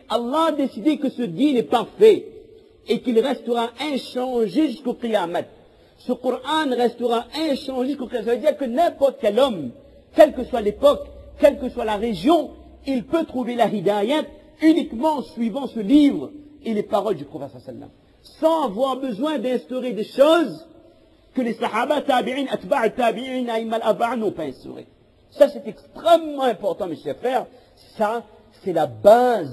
Allah a décidé que ce dîn est parfait et qu'il restera inchangé jusqu'au Qiyamah. Ce Coran restera inchangé jusqu'au Qiyamah. Ça veut dire que n'importe quel homme, quelle que soit l'époque, quelle que soit la région, il peut trouver la hidayat uniquement en suivant ce livre et les paroles du prophète sallallahu, sans avoir besoin d'instaurer des choses que les sahaba, tabi'in, atba' tabi'in, aïma al-arba'a n'ont pas instauré. Ça c'est extrêmement important, mes chers frères. Ça, c'est la base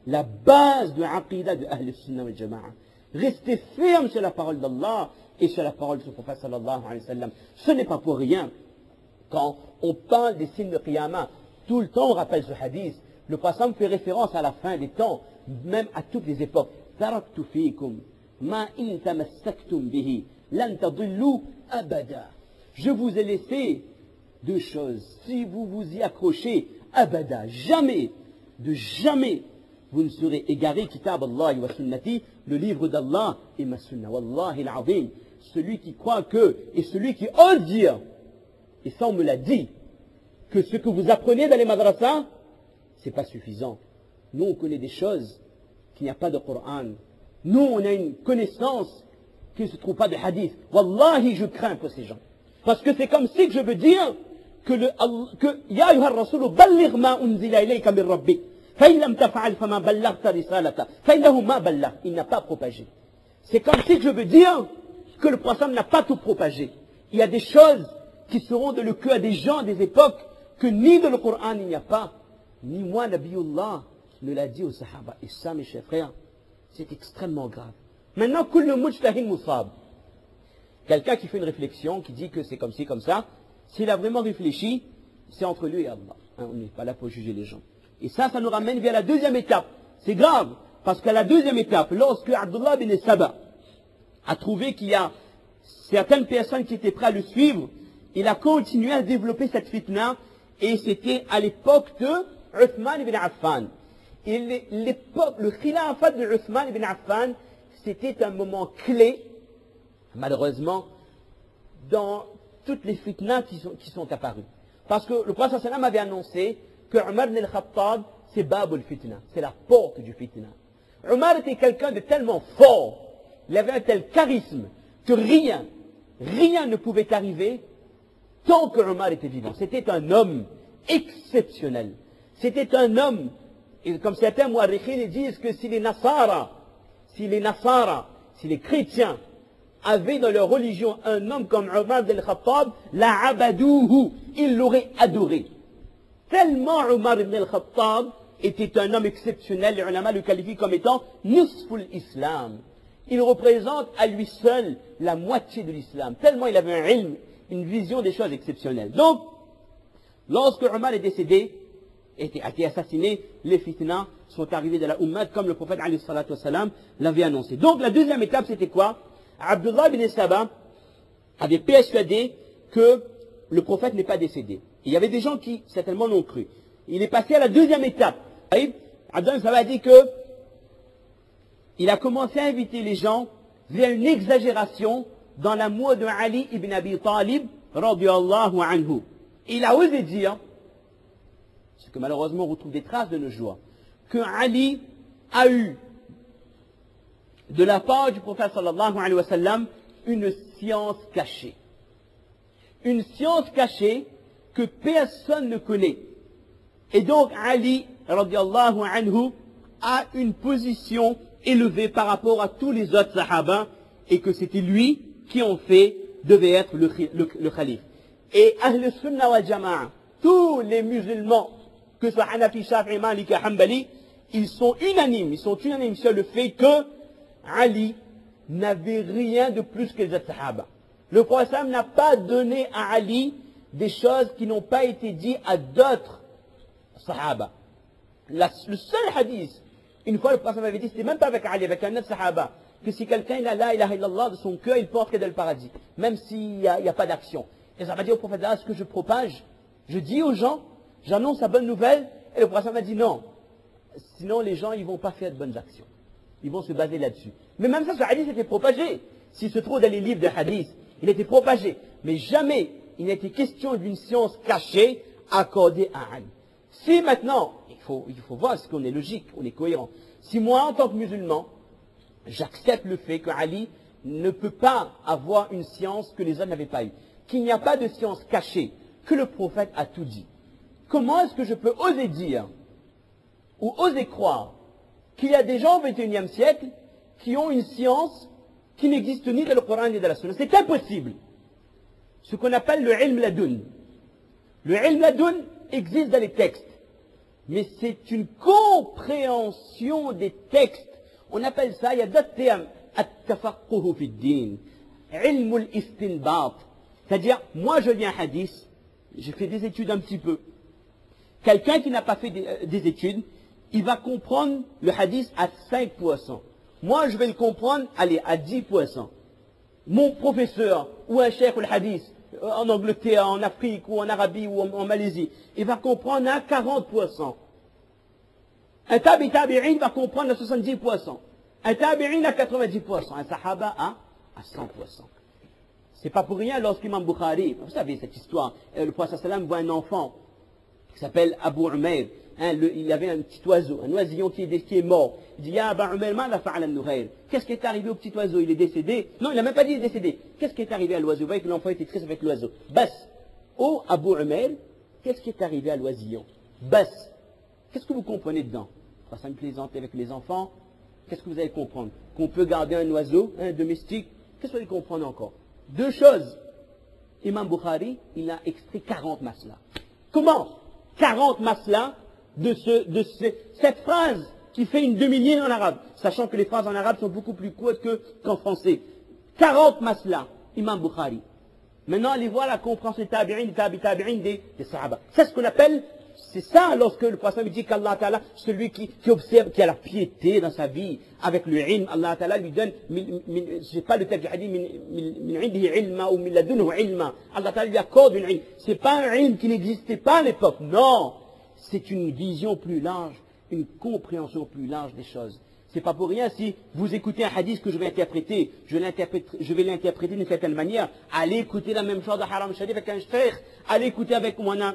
de l'aqidah de Ahl al-Sunnah wal Jama'a. Restez ferme sur la parole d'Allah et sur la parole de son prophète sallallahu alayhi wa sallam. Ce n'est pas pour rien. Quand on parle des signes de Qiyamah, tout le temps on rappelle ce hadith. Le prophète fait référence à la fin des temps, même à toutes les époques. Taraktu fikum ma in tamassaktum bihi lan tadillu abada. Je vous ai laissé deux choses. Si vous vous y accrochez, abada, jamais, de jamais, vous ne serez égarés. Kitab Allah wa sunnati, le livre d'Allah et ma sunnah. Wallahi al-azim. Celui qui croit que, et celui qui ose dire, et ça on me l'a dit, que ce que vous apprenez dans les madrasas, c'est pas suffisant. Nous on connaît des choses qu'il n'y a pas de Coran. Nous on a une connaissance qui ne se trouve pas de hadith. Wallahi je crains pour ces gens. Parce que c'est comme si que je veux dire que Ya ayyuha ar-rasul balligh ma unzila ilayka min rabbik. Fa in lam taf'al fama ballaghta risalata. Fa innahu ma ballagh. Il n'a pas propagé. C'est comme si que je veux dire que le prophète n'a pas tout propagé. Il y a des choses qui seront de le cœur à des gens des époques que ni de le Coran il n'y a pas, ni moi, Nabiullah, ne l'a dit aux Sahaba. Et ça, mes chers frères, c'est extrêmement grave. Maintenant, kullu mujtahin musab. Quelqu'un qui fait une réflexion, qui dit que c'est comme ci, comme ça, s'il a vraiment réfléchi, c'est entre lui et Allah. Hein, on n'est pas là pour juger les gens. Et ça nous ramène vers la deuxième étape. C'est grave, parce qu'à la deuxième étape, lorsque Abdullah bin Saba a trouvé qu'il y a certaines personnes qui étaient prêtes à le suivre, il a continué à développer cette fitna, et c'était à l'époque de Uthman ibn Affan. Et l'époque, le khilafat de Uthman ibn Affan, c'était un moment clé, malheureusement, dans toutes les fitnas qui sont apparues. Parce que le prophète sallam avait annoncé que Umar ibn al-Khattab, c'est Babul Fitna, c'est la porte du fitna. Umar était quelqu'un de tellement fort, il avait un tel charisme, que rien ne pouvait arriver tant que Umar était vivant. C'était un homme exceptionnel. C'était un homme, et comme certains mu'arrikhines disent que si les chrétiens avaient dans leur religion un homme comme Umar ibn al-Khattab, la abadouhu, ils l'auraient adoré. Tellement Umar ibn al-Khattab était un homme exceptionnel, les ulama le qualifient comme étant nisful islam. Il représente à lui seul la moitié de l'islam. Tellement il avait un ilm, une vision des choses exceptionnelles. Donc, lorsque Umar est décédé, a été assassiné, les fitnas sont arrivés de la Ummah, comme le prophète alayhi salatu wassalam l'avait annoncé. Donc, la deuxième étape, c'était quoi? Abdullah bin Saba avait persuadé que le prophète n'est pas décédé. Il y avait des gens qui, certainement, l'ont cru. Il est passé à la deuxième étape. Abdullah bin Saba a dit que il a commencé à inviter les gens vers une exagération dans l'amour de Ali ibn Abi Talib, radiyallahu anhu. Il a osé dire, ce que malheureusement on retrouve des traces de nos jours, que Ali a eu, de la part du prophète sallallahu alayhi wa sallam, une science cachée. Une science cachée que personne ne connaît. Et donc Ali, radiyallahu anhu, a une position élevée par rapport à tous les autres sahaba, et que c'était lui qui en fait devait être le calife. Et Ahl Sunnah wal Jama'a, tous les musulmans, que ce soit Hanafi, Shafi'i, Maliki, Hanbali, ils sont unanimes sur le fait que Ali n'avait rien de plus que les autres sahaba. Le prophète n'a pas donné à Ali des choses qui n'ont pas été dites à d'autres sahaba. Le seul hadith, une fois le prophète m'avait dit, c'était même pas avec Ali, avec un autre sahaba, que si quelqu'un il a la ilaha illallah de son cœur, il peut entrer dans le paradis, même s'il n'y a pas d'action. Et ça m'a dit au prophète, est-ce que je propage? Je dis aux gens, j'annonce la bonne nouvelle, et le prophète m'a dit non. Sinon les gens ils vont pas faire de bonnes actions. Ils vont se baser là-dessus. Mais même ça, ce hadith était propagé. S'il se trouve dans les livres de hadith, il était propagé. Mais jamais il n'était question d'une science cachée accordée à Ali. Si maintenant, il faut voir ce qu'on est logique, on est cohérent. Si moi, en tant que musulman, j'accepte le fait que Ali ne peut pas avoir une science que les autres n'avaient pas eue, qu'il n'y a pas de science cachée, que le prophète a tout dit, comment est-ce que je peux oser dire ou oser croire qu'il y a des gens au XXIe siècle qui ont une science qui n'existe ni dans le Coran ni dans la Sunna? C'est impossible. Ce qu'on appelle le ilm ladoun. Le ilm ladoun existe dans les textes, mais c'est une compréhension des textes. On appelle ça, il y a d'autres termes, at-tafaqquhu fi ad-din, ilm al-istinbat. C'est-à-dire, moi je lis un hadith, j'ai fait des études un petit peu. Quelqu'un qui n'a pas fait des études, il va comprendre le hadith à 5%. Moi, je vais le comprendre, allez, à 10%. Mon professeur, ou un cheikh ou le hadith, en Angleterre, en Afrique, ou en Arabie, ou en Malaisie, il va comprendre à 40%. Un tabi'in va comprendre à 70%. Un tabi'in à 90%. Un sahaba à 100%. C'est pas pour rien lorsqu'Imam Bukhari, vous savez cette histoire, le prophète sallam voit un enfant qui s'appelle Abu Umair. Il avait un petit oiseau, un oisillon qui est mort. Il dit, Ya Abu Umair, ma la fa'ala an-nughayr? Qu'est-ce qui est arrivé au petit oiseau? Il est décédé? Non, il n'a même pas dit il est décédé. Qu'est-ce qui est arrivé à l'oiseau? Vous voyez que l'enfant était triste avec l'oiseau. Bas. Oh, Abu Umair, qu'est-ce qui est arrivé à l'oisillon? Bas. Qu'est-ce que vous comprenez dedans? Ça me plaisante avec les enfants. Qu'est-ce que vous allez comprendre? Qu'on peut garder un oiseau, un domestique. Qu'est-ce que vous allez comprendre encore? Deux choses. Imam Bukhari, il a extrait 40 maslas. Comment? 40 maslas de cette phrase qui fait une demi-ligne en arabe, sachant que les phrases en arabe sont beaucoup plus courtes qu'en français. 40 maslas, Imam Bukhari. Maintenant, allez voir la compréhension des tabi'in, des sahaba. C'est ce qu'on appelle, c'est ça lorsque le prophète dit qu'Allah Ta'ala, celui qui observe, qui a la piété dans sa vie, avec le ilm, Allah Ta'ala lui donne, je sais pas le texte du hadith, min indihi ilma ou min ladunhu ilma. Allah Ta'ala lui accorde une ilm. C'est pas un ilm qui n'existait pas à l'époque, non. C'est une vision plus large, une compréhension plus large des choses. C'est pas pour rien si vous écoutez un hadith que je vais interpréter, je vais l'interpréter d'une certaine manière. Allez écouter la même chose de Haram Sharif avec un cheikh, allez écouter avec Moana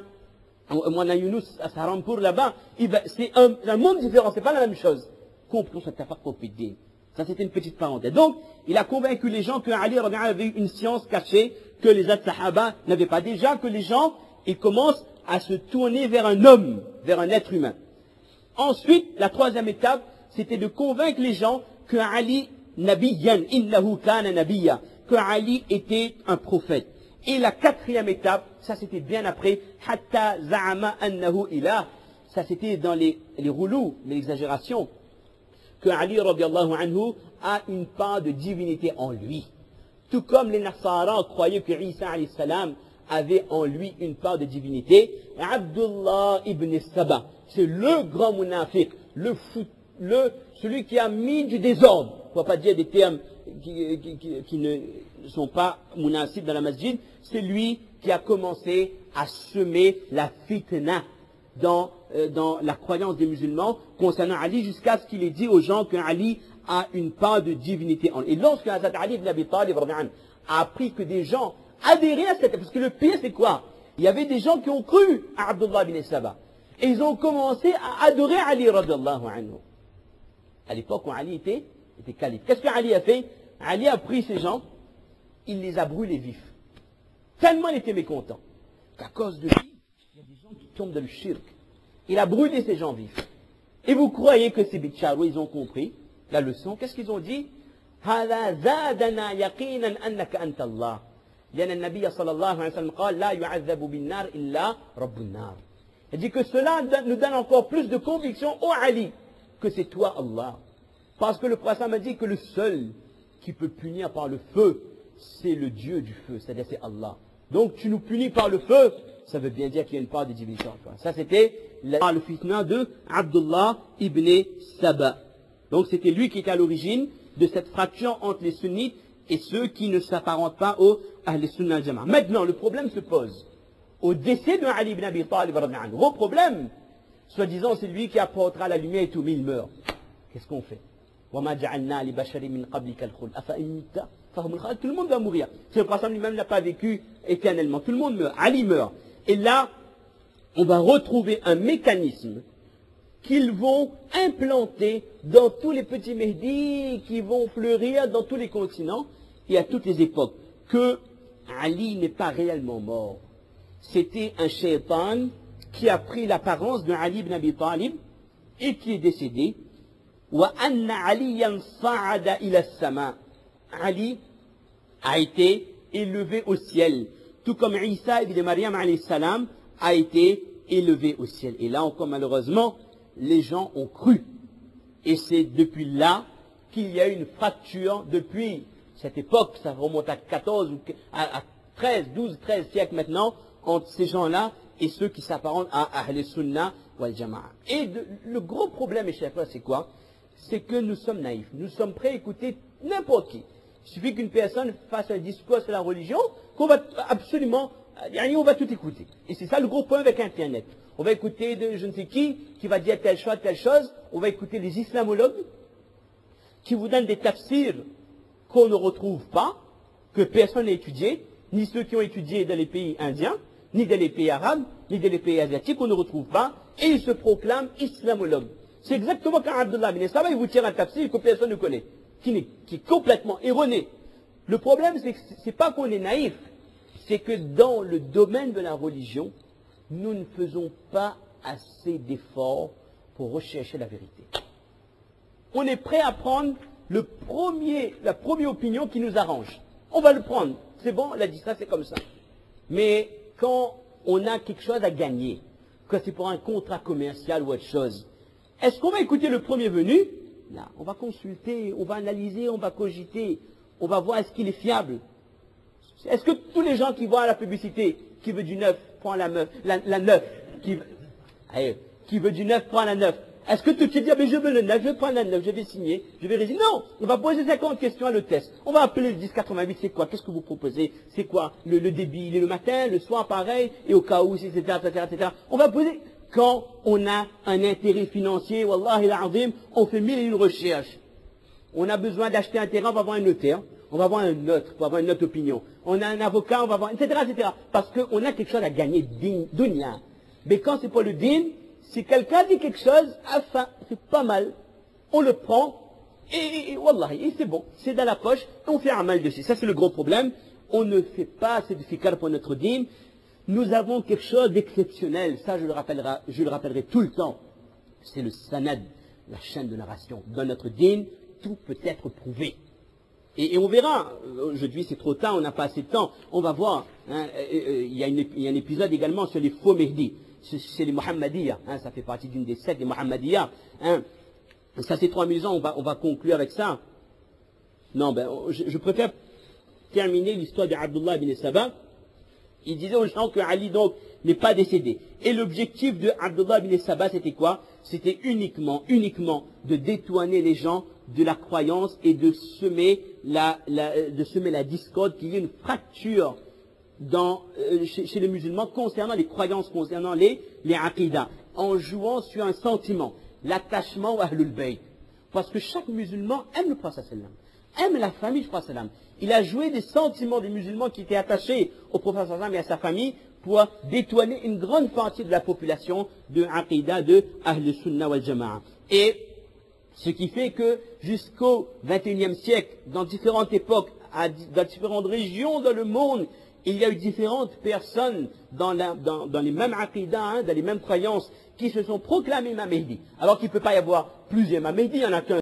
Younous à Sarampour là-bas. C'est un monde différent, c'est pas la même chose. Comprenons cette affaire au din. Ça c'était une petite parenthèse. Donc, il a convaincu les gens que Ali avait une science cachée que les autres sahaba n'avaient pas. Déjà que les gens, ils commencent à se tourner vers un homme, vers un être humain. Ensuite, la troisième étape, c'était de convaincre les gens que Ali, nabiyyan, innahu kana nabiyya, que Ali était un prophète. Et la quatrième étape, ça c'était bien après, hatta za'ama annahu ilah, ça c'était dans les roulous, les exagérations, que Ali radiallahu anhu a une part de divinité en lui. Tout comme les Nasara croyaient que Isa alayhi salam avait en lui une part de divinité. Abdullah ibn Saba, c'est le grand munafiq, celui qui a mis du désordre. On ne va pas dire des termes qui ne sont pas munasib dans la masjid. C'est lui qui a commencé à semer la fitna dans la croyance des musulmans concernant Ali, jusqu'à ce qu'il ait dit aux gens qu'Ali a une part de divinité en lui. Et lorsque Hazrat Ali ibn Abi Talib a appris que des gens adhéraient à cette... Parce que le pire c'est quoi? Il y avait des gens qui ont cru à Abdullah ibn Saba. Et ils ont commencé à adorer Ali radiallahu anhu. À l'époque où Ali était calife. Qu'est-ce que Ali a fait? Ali a pris ces gens, il les a brûlés vifs. Tellement il était mécontent qu'à cause de lui, il y a des gens qui tombent dans le shirk. Il a brûlé ces gens vifs. Et vous croyez que ces bitcharou, ils ont compris la leçon? Qu'est-ce qu'ils ont dit? هذا زادنا يقينا أنك أنت الله لأن النبي صلى الله عليه وسلم قال لا يعذب بالنار إلا رب النار. Il dit que cela nous donne encore plus de conviction au Ali que c'est toi Allah. Parce que le prophète m'a dit que le seul qui peut punir par le feu, c'est le Dieu du feu, c'est-à-dire c'est Allah. Donc tu nous punis par le feu, ça veut bien dire qu'il y a une part de divinité en toi. Ça c'était le fitna de Abdullah ibn Saba. Donc c'était lui qui était à l'origine de cette fracture entre les sunnites et ceux qui ne s'apparentent pas aux Ahl Sunnah al-Jama'a. Maintenant, le problème se pose. Au décès de Ali ibn Abi Talib, gros problème. Soi-disant, c'est lui qui apportera la lumière et tout, mais il meurt. Qu'est-ce qu'on fait? Tout le monde va mourir. C'est le prophète lui-même n'a pas vécu éternellement. Tout le monde meurt. Ali meurt. Et là, on va retrouver un mécanisme qu'ils vont implanter dans tous les petits Mehdi qui vont fleurir dans tous les continents et à toutes les époques. Que Ali n'est pas réellement mort. C'était un shaitan qui a pris l'apparence de Ali ibn Abi Talib et qui est décédé. وَأَنَّ عَلِيًّا صَعَدَ إِلَى السَّمَاءِ. Ali a été élevé au ciel, tout comme Isa ibn Maryam alayhi salam a été élevé au ciel. Et là encore, malheureusement, les gens ont cru. Et c'est depuis là qu'il y a eu une fracture, depuis cette époque, ça remonte à 14 ou à 13, 12, 13 siècles maintenant, entre ces gens-là et ceux qui s'apparentent à Ahl Sunnah wal Jama'a. Et le gros problème, mes chers frères, c'est quoi? C'est que nous sommes naïfs. Nous sommes prêts à écouter n'importe qui. Il suffit qu'une personne fasse un discours sur la religion, qu'on va absolument, on va tout écouter. Et c'est ça le gros point avec Internet. On va écouter de je ne sais qui va dire telle chose. On va écouter les islamologues qui vous donnent des tafsirs qu'on ne retrouve pas, que personne n'a étudié, ni ceux qui ont étudié dans les pays indiens, ni dans les pays arabes, ni dans les pays asiatiques, on ne retrouve pas, et ils se proclament islamologues. C'est exactement quand Abdullah bin Saba, il vous tire un tafsir que personne ne connaît, qui est complètement erroné. Le problème, c'est pas qu'on est naïf, c'est que dans le domaine de la religion, nous ne faisons pas assez d'efforts pour rechercher la vérité. On est prêt à prendre la première opinion qui nous arrange. On va le prendre. C'est bon, on a dit ça, c'est comme ça. Mais quand on a quelque chose à gagner, que c'est pour un contrat commercial ou autre chose, est-ce qu'on va écouter le premier venu? Là, on va consulter, on va analyser, on va cogiter, on va voir est-ce qu'il est fiable. Est-ce que tous les gens qui voient la publicité, qui veut du neuf, prend la neuf, qui veut du neuf, prend la neuf. Est-ce que tu te dis, mais je veux le neuf, je vais prendre la neuf, je vais signer, je vais résigner? Non, on va poser 50 questions à le test. On va appeler le 1088, c'est quoi? Qu'est-ce que vous proposez? C'est quoi? Le débit, il est le matin, le soir pareil, et au cas où, etc., etc., etc. On va poser, quand on a un intérêt financier, wallahi l'azim, on fait 1001 recherches. On a besoin d'acheter un terrain, on va voir un notaire. On va voir un autre, pour avoir une autre opinion. On a un avocat, on va voir, etc., etc. Parce qu'on a quelque chose à gagner, dunya. Mais quand c'est pas le din, si quelqu'un dit quelque chose, enfin, c'est pas mal. On le prend, et wallahi, et c'est bon. C'est dans la poche, et on fait un mal dessus. Ça, c'est le gros problème. On ne fait pas assez de fikar pour notre din. Nous avons quelque chose d'exceptionnel. Ça, je le rappellerai tout le temps. C'est le sanad, la chaîne de narration. Dans notre din, tout peut être prouvé. Et on verra, aujourd'hui c'est trop tard, on n'a pas assez de temps, on va voir, hein, il y a un épisode également sur les faux Mehdi, c'est les Mohammadiyya, hein, ça fait partie d'une des sectes des Mohammadiyya, hein. Ça c'est trop amusant, on va conclure avec ça. Non, je préfère terminer l'histoire d'Abdullah ibn Saba. Il disait aux gens que Ali donc n'est pas décédé. Et l'objectif de Abdullah ibn Saba c'était quoi? C'était uniquement de détourner les gens de la croyance et de semer la discorde, qu'il y ait une fracture chez les musulmans concernant les croyances, concernant les aqidas, en jouant sur un sentiment, l'attachement à Ahlul Bayt. Parce que chaque musulman aime le prophète sallam, aime la famille du prophète sallam. Il a joué des sentiments des musulmans qui étaient attachés au prophète sallam et à sa famille pour détourner une grande partie de la population de aqidah de Ahl Sunnah wal Jama'a. Et ce qui fait que jusqu'au XXIe siècle, dans différentes époques, dans différentes régions dans le monde, il y a eu différentes personnes dans les mêmes aqidah, hein, dans les mêmes croyances, qui se sont proclamés Imam Mehdi. Alors qu'il ne peut pas y avoir plusieurs Imam Mehdi, il n'y en a qu'un.